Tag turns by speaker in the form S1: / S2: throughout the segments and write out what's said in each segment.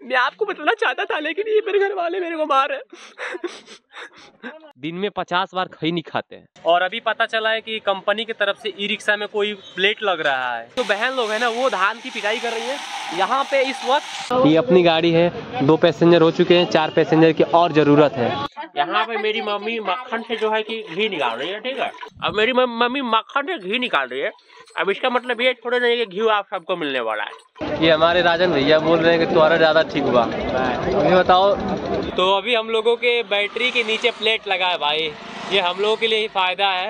S1: मैं आपको बताना चाहता था लेकिन ये मेरे घर वाले मेरे को मार है।
S2: दिन में 50 बार खैनी खाते हैं।
S1: और अभी पता चला है कि कंपनी की तरफ से ई रिक्शा में कोई प्लेट लग रहा है। तो बहन लोग है ना वो धान की पिटाई कर रही है यहाँ पे इस वक्त।
S2: ये अपनी गाड़ी है, 2 पैसेंजर हो चुके हैं, 4 पैसेंजर की और जरूरत है।
S1: यहाँ पे मेरी मम्मी मक्खन से जो है कि घी निकाल रही है, ठीक है। अब मेरी मम्मी मक्खन से घी निकाल रही है। अब इसका मतलब ये थोड़ा नहीं कि घी आप सबको मिलने वाला है।
S2: ये हमारे राजन भैया बोल रहे हैं कि तुम्हारा ज्यादा ठीक हुआ। अभी बताओ।
S1: तो अभी हम लोगों के बैटरी के नीचे प्लेट लगा है भाई, ये हम लोगों के लिए ही फायदा है।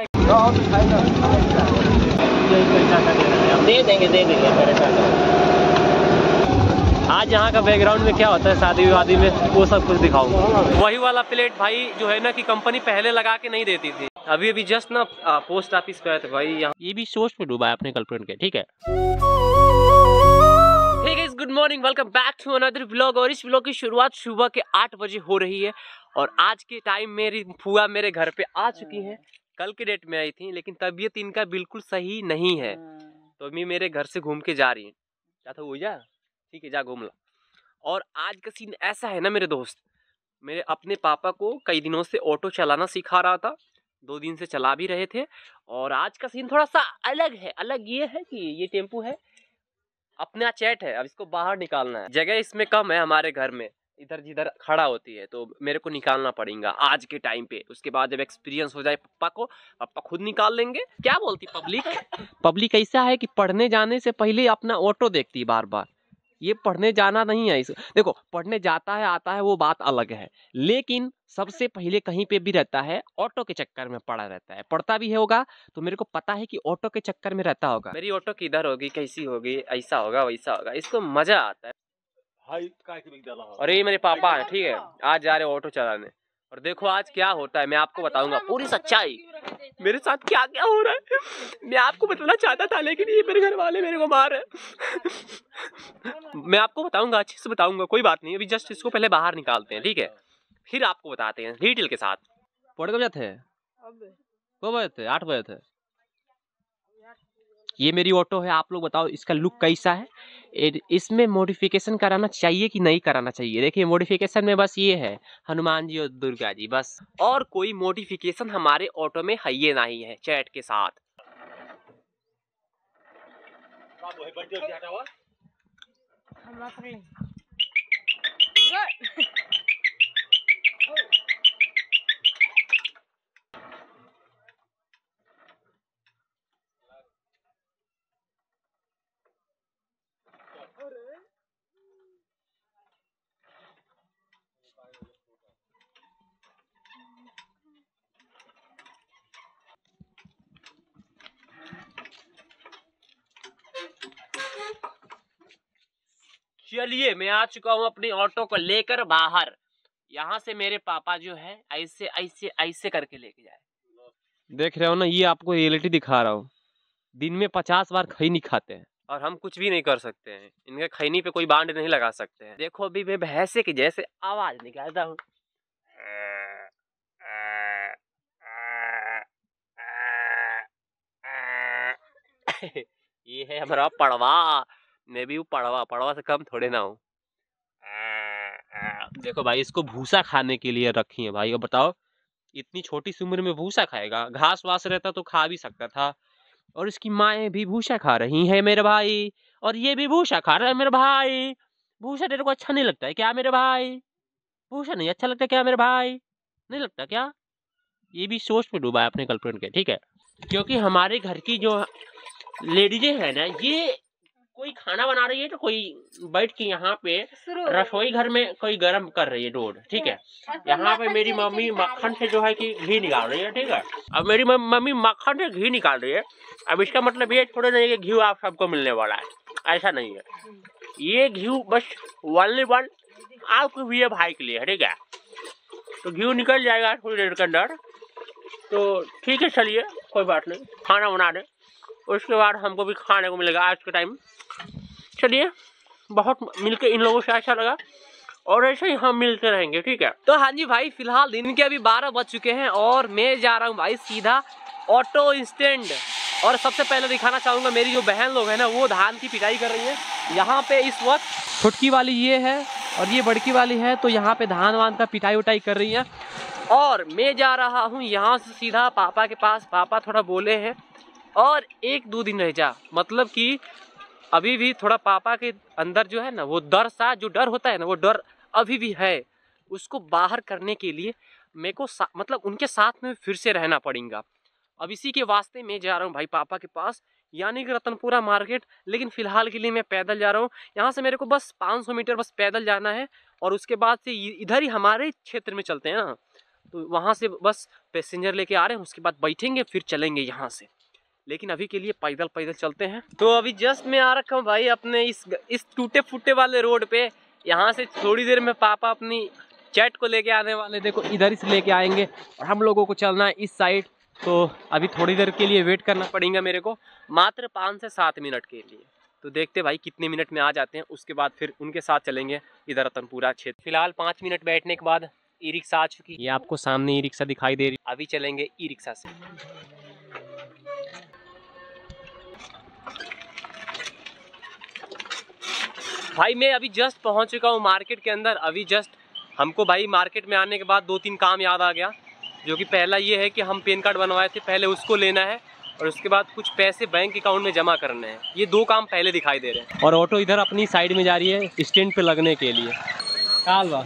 S2: दे देंगे। आज यहाँ का बैकग्राउंड में क्या होता है शादी विवादी में, वो सब कुछ दिखाऊंगा।
S1: वही वाला प्लेट भाई जो है ना कि कंपनी पहले लगा के नहीं देती थी। अभी जस्ट ना पोस्ट ऑफिस पे आए थे भाई यहाँ।
S2: ये भी सोच में डूबा है अपने गर्लफ्रेंड के, ठीक है।
S1: Hey guys, good morning, welcome back to another vlog. और इस व्लॉग की शुरुआत सुबह के 8 बजे हो रही है और आज के टाइम मेरी फुआ मेरे घर पे आ चुकी हैं। कल के डेट में आई थी लेकिन तबीयत इनका बिल्कुल सही नहीं है, तो अभी मेरे घर से घूम के जा रही है। क्या था वो, जा ठीक है, जा घूम ला। और आज का सीन ऐसा है ना मेरे दोस्त, मेरे अपने पापा को कई दिनों से ऑटो चलाना सिखा रहा था, 2 दिन से चला भी रहे थे। और आज का सीन थोड़ा सा अलग है। अलग ये है कि ये टेम्पू है, अपना चैट है, अब इसको बाहर निकालना है। जगह इसमें कम है हमारे घर में, इधर जिधर खड़ा होती है, तो मेरे को निकालना पड़ेगा आज के टाइम पे। उसके बाद जब एक्सपीरियंस हो जाए पप्पा को, पप्पा खुद निकाल लेंगे। क्या बोलती
S2: पब्लिक ऐसा है कि पढ़ने जाने से पहले अपना ऑटो देखती है बार बार। ये पढ़ने जाना नहीं है। देखो, पढ़ने जाता है आता है वो बात अलग है, लेकिन सबसे पहले कहीं पे भी रहता है ऑटो के चक्कर में पड़ा रहता है। पढ़ता भी होगा तो मेरे को पता है कि ऑटो के चक्कर में रहता होगा।
S1: मेरी ऑटो किधर होगी, कैसी होगी, ऐसा होगा वैसा होगा, इसको मजा आता है भाई। और ये मेरे पापा है, ठीक है, आज जा रहे ऑटो चलाने। और देखो आज क्या होता है मैं आपको बताऊंगा पूरी सच्चाई, मेरे साथ क्या क्या हो रहा है। मैं आपको बताना चाहता था लेकिन ये मेरे घर वाले मेरे को मार है। मैं आपको बताऊंगा, अच्छे से बताऊंगा, कोई बात नहीं। अभी जस्ट इसको पहले बाहर निकालते हैं, ठीक है, फिर आपको बताते हैं डिटेल के साथ।
S2: पढ़ कब जाते हैं? कब बजे थे? 8 बजे थे। ये मेरी ऑटो है, आप लोग बताओ इसका लुक कैसा है? इसमें मॉडिफिकेशन कराना चाहिए कि नहीं कराना चाहिए? देखिए, मॉडिफिकेशन में बस ये है हनुमान जी और दुर्गा जी, बस।
S1: और कोई मॉडिफिकेशन हमारे ऑटो में है ये नहीं है चैट के साथ। चलिए, मैं आ चुका हूँ अपनी ऑटो को लेकर बाहर। यहाँ से मेरे पापा जो है ऐसे ऐसे ऐसे करके लेके जाए।
S2: देख रहे हो ना, ये आपको रियलिटी दिखा रहा हूँ। दिन में 50 बार खैनी खाते हैं
S1: और हम कुछ भी नहीं कर सकते हैं, इनके खैनी पे कोई बांड नहीं लगा सकते हैं। देखो अभी मैं भैंसे की जैसे आवाज निकालता हूँ। ये है हमारा पड़वा। मैं भी हूँ पड़वा, पड़वा से कम थोड़े ना हूँ।
S2: देखो भाई, इसको भूसा खाने के लिए रखी है भाई। अब बताओ, इतनी छोटी सी उम्र में भूसा खाएगा? घास वास रहता तो खा भी सकता था। और इसकी माएँ भी भूसा खा रही हैं मेरे भाई, और ये भी भूसा खा रहा है मेरे भाई। भूसा तेरे को अच्छा नहीं लगता है क्या मेरे भाई? भूसा नहीं अच्छा लगता क्या मेरे भाई? नहीं लगता क्या? ये भी सोच में डूबा है अपने गर्लफ्रेंड के, ठीक है। क्योंकि हमारे घर की जो लेडीजें है ना, ये कोई खाना बना रही है तो कोई बैठ के यहाँ पे रसोई घर में कोई गर्म कर रही है दूध, ठीक है। यहाँ पे मेरी मम्मी मक्खन से जो है कि घी निकाल रही है, ठीक है। अब मेरी मम्मी मक्खन से घी निकाल रही है। अब इसका मतलब ये थोड़ा नहीं कि घी आप सबको मिलने वाला है, ऐसा नहीं है। ये घी बस ओनली वन आपके भी भाई के लिए है, ठीक है। तो घी निकल जाएगा थोड़ी देर के अंदर, तो ठीक है। चलिए, कोई बात नहीं, खाना बना दे, उसके बाद हमको भी खाने को मिलेगा आज के टाइम। चलिए, बहुत मिलके इन लोगों से अच्छा लगा और ऐसे ही हम मिलते रहेंगे, ठीक है। तो हाँ जी भाई, फिलहाल दिन के अभी 12 बज चुके हैं और मैं जा रहा हूँ भाई सीधा ऑटो स्टैंड। और सबसे पहले दिखाना चाहूँगा मेरी जो बहन लोग हैं ना वो धान की पिटाई कर रही है यहाँ पे इस वक्त। छुटकी वाली ये है
S1: और ये बड़की वाली है तो यहाँ पे धान वान का पिटाई उटाई कर रही है। और मैं जा रहा हूँ यहाँ से सीधा पापा के पास। पापा थोड़ा बोले हैं और 1-2 दिन रह जा, मतलब कि अभी भी थोड़ा पापा के अंदर जो है ना वो डर सा, जो डर होता है ना वो डर अभी भी है। उसको बाहर करने के लिए मेरे को मतलब उनके साथ में फिर से रहना पड़ेगा। अब इसी के वास्ते मैं जा रहा हूँ भाई पापा के पास, यानी कि रतनपुरा मार्केट। लेकिन फ़िलहाल के लिए मैं पैदल जा रहा हूँ। यहाँ से मेरे को बस 500 मीटर बस पैदल जाना है और उसके बाद से इधर ही हमारे क्षेत्र में चलते हैं ना, तो वहाँ से बस पैसेंजर लेके आ रहे हैं, उसके बाद बैठेंगे फिर चलेंगे यहाँ से। लेकिन अभी के लिए पैदल पैदल चलते हैं। तो अभी जस्ट मैं आ रखा हूँ भाई अपने इस टूटे फूटे वाले रोड पे। यहाँ से थोड़ी देर में पापा अपनी चैट को लेके आने वाले, देखो इधर ही से लेके आएंगे और हम लोगों को चलना है इस साइड। तो अभी थोड़ी देर के लिए वेट करना पड़ेगा मेरे को, मात्र 5 से 7 मिनट के लिए। तो देखते भाई कितने मिनट में आ जाते हैं, उसके बाद फिर उनके साथ चलेंगे इधर रतनपुरा क्षेत्र। फिलहाल 5 मिनट बैठने के बाद ई रिक्शा आ चुकी है। ये आपको सामने ई रिक्शा दिखाई दे रही है। अभी चलेंगे ई रिक्शा से। भाई मैं अभी जस्ट पहुंच चुका हूँ मार्केट के अंदर। अभी जस्ट हमको भाई मार्केट में आने के बाद 2-3 काम याद आ गया, जो कि पहला ये है कि हम पैन कार्ड बनवाए थे, पहले उसको लेना है और उसके बाद कुछ पैसे बैंक अकाउंट में जमा करने हैं। ये 2 काम पहले दिखाई दे रहे हैं। और ऑटो इधर अपनी साइड में जा रही है स्टैंड पे लगने के लिए। कालवा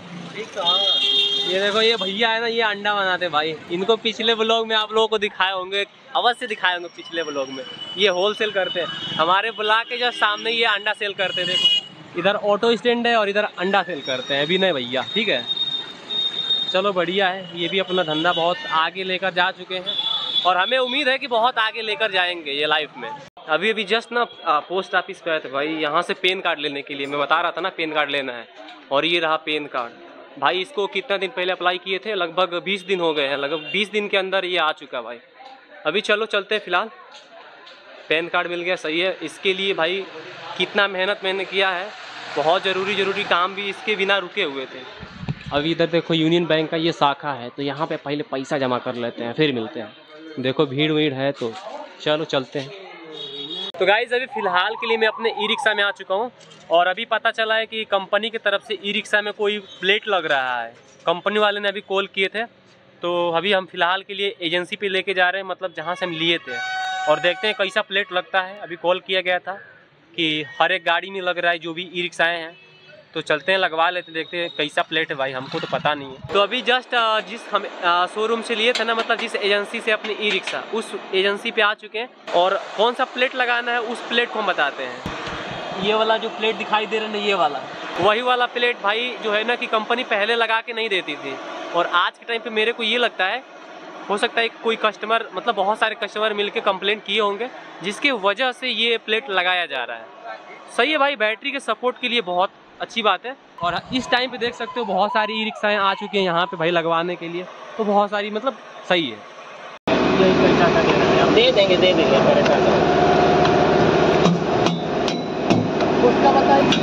S1: ये देखो, ये भैया है ना, ये अंडा बनाते भाई। इनको पिछले ब्लॉग में आप लोगों को दिखाए होंगे, अवश्य दिखाए होंगे पिछले ब्लॉग में। ये होलसेल करते हैं हमारे ब्लॉक के जस्ट सामने, ये अंडा सेल करते हैं। देखो इधर ऑटो स्टैंड है और इधर अंडा सेल करते हैं विनय भैया, ठीक है। चलो बढ़िया है, ये भी अपना धंधा बहुत आगे लेकर जा चुके हैं और हमें उम्मीद है कि बहुत आगे लेकर जाएंगे ये लाइफ में। अभी जस्ट ना पोस्ट ऑफिस पे आए थे भाई, यहाँ से पैन कार्ड लेने के लिए। मैं बता रहा था ना पैन कार्ड लेना है, और ये रहा पैन कार्ड भाई। इसको कितना दिन पहले अप्लाई किए थे, लगभग 20 दिन हो गए हैं। लगभग 20 दिन के अंदर ये आ चुका भाई। अभी चलो चलते हैं। फिलहाल पैन कार्ड मिल गया, सही है। इसके लिए भाई कितना मेहनत मैंने किया है, बहुत ज़रूरी काम भी इसके बिना रुके हुए थे। अभी इधर देखो यूनियन बैंक का ये शाखा है, तो यहाँ पे पहले पैसा जमा कर लेते हैं फिर मिलते हैं। देखो भीड़ वीड़ है, तो चलो चलते हैं। तो गाइज़ अभी फ़िलहाल के लिए मैं अपने ई रिक्शा में आ चुका हूँ और अभी पता चला है कि कंपनी की तरफ से ई रिक्शा में कोई प्लेट लग रहा है। कंपनी वाले ने अभी कॉल किए थे, तो अभी हम फ़िलहाल के लिए एजेंसी पे लेके जा रहे हैं, मतलब जहाँ से हम लिए थे, और देखते हैं कैसा प्लेट लगता है। अभी कॉल किया गया था कि हर एक गाड़ी में लग रहा है जो भी ई रिक्शाएँ हैं, तो चलते हैं लगवा लेते, देखते हैं कैसा प्लेट है भाई, हमको तो पता नहीं है। तो अभी जस्ट जिस हम शोरूम से लिए थे ना, मतलब जिस एजेंसी से अपनी ई रिक्शा, उस एजेंसी पे आ चुके हैं और कौन सा प्लेट लगाना है उस प्लेट को हम बताते हैं। ये वाला जो प्लेट दिखाई दे रहा है ना, ये वाला वही वाला प्लेट भाई जो है ना कि कंपनी पहले लगा के नहीं देती थी, और आज के टाइम पे मेरे को ये लगता है, हो सकता है कोई कस्टमर, मतलब बहुत सारे कस्टमर मिलके कंप्लेंट किए होंगे, जिसकी वजह से ये प्लेट लगाया जा रहा है। सही है भाई, बैटरी के सपोर्ट के लिए बहुत अच्छी बात है। और इस टाइम पे देख सकते हो बहुत सारी ई रिक्शाएँ आ चुकी हैं यहाँ पे भाई लगवाने के लिए, तो बहुत सारी, मतलब सही है। दे देंगे उसका बताइए।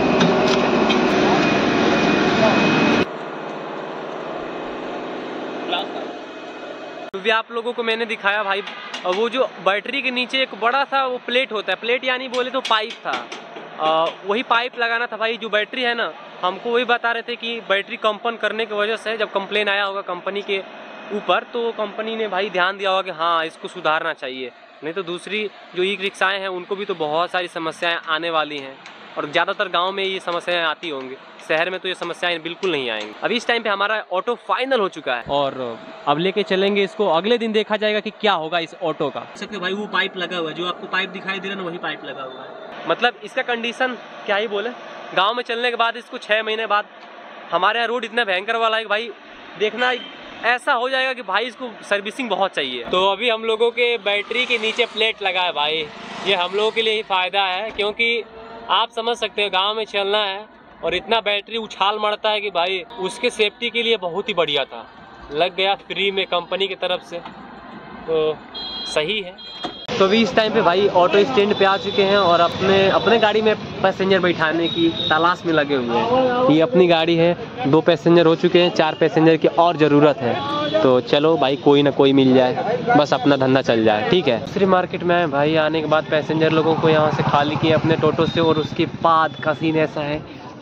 S1: भी आप लोगों को मैंने दिखाया भाई, वो जो बैटरी के नीचे एक बड़ा सा वो प्लेट होता है, प्लेट यानी बोले तो पाइप था, वही पाइप लगाना था भाई। जो बैटरी है ना, हमको वही बता रहे थे कि बैटरी कंपन करने की वजह से जब कंप्लेन आया होगा कंपनी के ऊपर, तो कंपनी ने भाई ध्यान दिया होगा कि हाँ इसको सुधारना चाहिए, नहीं तो दूसरी जो ई रिक्शाएँ हैं उनको भी तो बहुत सारी समस्याएँ आने वाली हैं, और ज़्यादातर गांव में ये समस्याएं आती होंगी, शहर में तो ये समस्याएं बिल्कुल नहीं आएंगी। अभी इस टाइम पे हमारा ऑटो फाइनल हो चुका है और अब लेके चलेंगे इसको। अगले दिन देखा जाएगा कि क्या होगा इस ऑटो का। सकते भाई वो पाइप लगा हुआ है, जो आपको पाइप दिखाई दे रहा है ना, वही पाइप लगा हुआ है। मतलब इसका कंडीशन क्या ही बोले, गाँव में चलने के बाद इसको 6 महीने बाद, हमारे यहाँ रोड इतना भयंकर वाला है भाई, देखना ऐसा हो जाएगा कि भाई इसको सर्विसिंग बहुत चाहिए। तो अभी हम लोगों के बैटरी के नीचे प्लेट लगा है भाई, ये हम लोगों के लिए ही फ़ायदा है, क्योंकि आप समझ सकते हो गांव में चलना है और इतना बैटरी उछाल मारता है कि भाई उसके सेफ्टी के लिए बहुत ही बढ़िया था। लग गया फ्री में कंपनी की तरफ से, तो सही है। तो अभी इस टाइम पे भाई ऑटो स्टैंड पे आ चुके हैं और अपने गाड़ी में पैसेंजर बैठाने की तलाश में लगे हुए हैं। ये अपनी गाड़ी है, 2 पैसेंजर हो चुके हैं, 4 पैसेंजर की और ज़रूरत है। तो चलो भाई कोई ना कोई मिल जाए, बस अपना धंधा चल जाए, ठीक है। दूसरी मार्केट में आए भाई, आने के बाद पैसेंजर लोगों को यहाँ से खाली किए अपने टोटो से, और उसके बाद का सीन ऐसा है,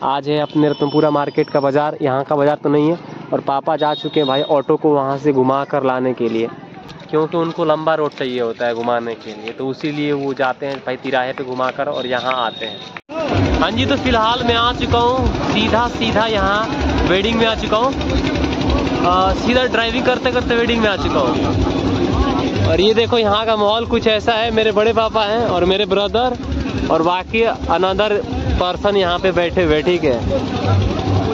S1: आज है अपने रतनपुरा मार्केट का बाज़ार, यहाँ का बाज़ार तो नहीं है। और पापा जा चुके हैं भाई ऑटो को वहाँ से घुमा कर लाने के लिए, क्योंकि उनको लंबा रोड चाहिए होता है घुमाने के लिए, तो इसीलिए वो जाते हैं भाई तिराहे पे घुमा कर और यहाँ आते हैं। हाँ जी, तो फिलहाल मैं आ चुका हूँ सीधा यहाँ वेडिंग में आ चुका हूँ। सीधा ड्राइविंग करते करते वेडिंग में आ चुका हूँ। और ये देखो यहाँ का माहौल कुछ ऐसा है, मेरे बड़े पापा हैं और मेरे ब्रदर और बाकी अनदर पर्सन यहाँ पे बैठे हुए, ठीक है।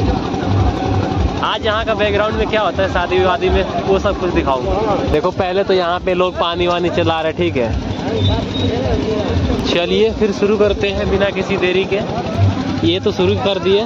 S1: आज यहाँ का बैकग्राउंड में क्या होता है शादी विवादी में, वो सब कुछ दिखाऊंगा। देखो पहले तो यहाँ पे लोग पानी वानी चला रहे, ठीक है। चलिए फिर शुरू करते हैं बिना किसी देरी के। ये तो शुरू कर दिए।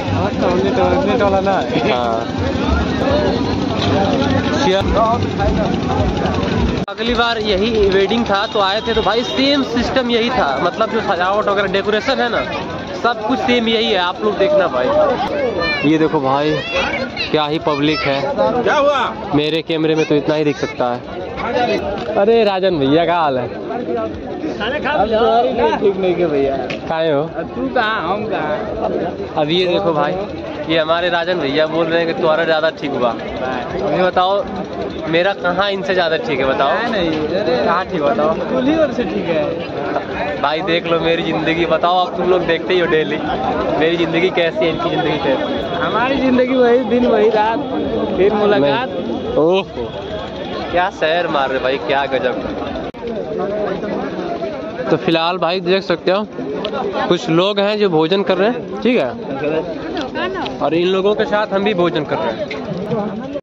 S1: अगली बार यही वेडिंग था तो आए थे, तो भाई सेम सिस्टम यही था, मतलब जो सजावट वगैरह डेकोरेशन है ना, सब कुछ सेम यही है। आप लोग देखना भाई, ये देखो भाई क्या ही पब्लिक है। क्या हुआ? मेरे कैमरे में तो इतना ही दिख सकता है। अरे राजन भैया का हाल है? ठीक नहीं के भैया, कहाँ हो? तू कहाँ, हम कहाँ? अब ये देखो भाई, ये हमारे राजन भैया बोल रहे हैं कि तुम्हारा ज़्यादा ठीक हुआ। मुझे बताओ मेरा कहाँ इनसे ज़्यादा ठीक है, बताओ। नहीं कहाँ ठीक, बताओ। कुल ही और से ठीक है भाई। देख लो मेरी ज़िंदगी, बताओ। अब तुम लोग देखते ही हो डेली मेरी ज़िंदगी कैसी है, इनकी ज़िंदगी कैसी। हमारी ज़िंदगी वही दिन वही रात, फिर मुलाकात। ओह क्या शहर मार रहे भाई, क्या गजब। तो फिलहाल भाई देख सकते हो कुछ लोग हैं जो भोजन कर रहे हैं, ठीक है। और इन लोगों के साथ हम भी भोजन कर रहे हैं।